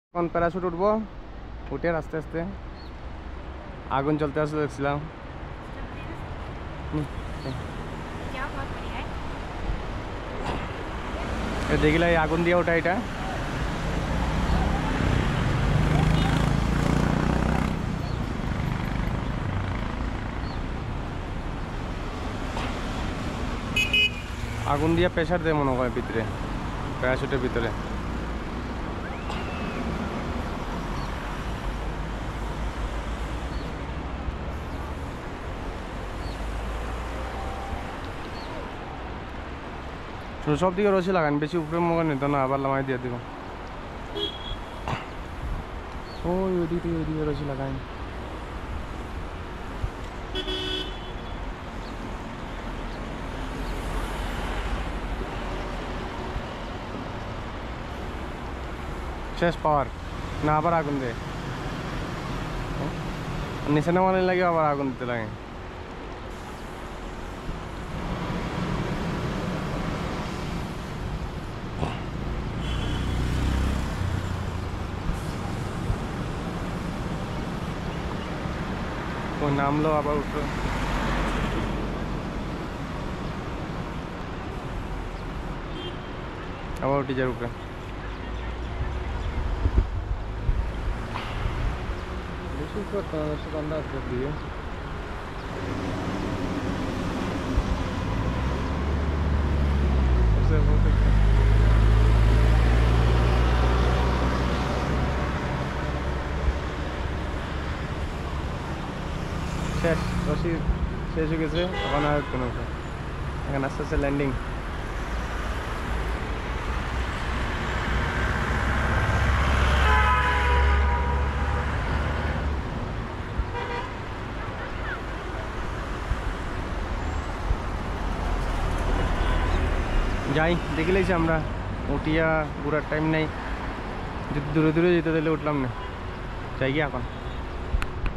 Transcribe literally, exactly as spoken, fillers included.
এখন প্যারাশুট উঠবো, উঠে আস্তে আস্তে আগুন চলতে আসতে দেখছিলাম। দেখিলা এই আগুন দিয়ে ওঠা, এটা আগুন দিয়ে প্রেশার দেয় মনে হয় ভিতরে, প্যারাশুটের ভিতরে। সব দিকে রশি লাগান, বেশি উপরে মনে নিত না, আবার লামাই দিয়ে দিব। ওই ওইদিক থেকে ওইদিকে রশি লাগাই। শেষ পাওয়ার না, আবার আগুন দেয় নিচে নামালে লাগে, আবার আগুন দিতে লাগে। ওই নামলো, আবার উঠলো, আবার উঠে যায় উপরে। বেশি আন্দাজ দিয়ে শেষ, রশি শেষ হয়ে গেছে। এখন আর কোনো এখন আস্তে আস্তে ল্যান্ডিং। যাই দেখে লেছি আমরা, উঠিয়া ঘুরার টাইম নেই, যদি দূরে দূরে যেতে তাহলে উঠলাম না, যাই গিয়ে এখন।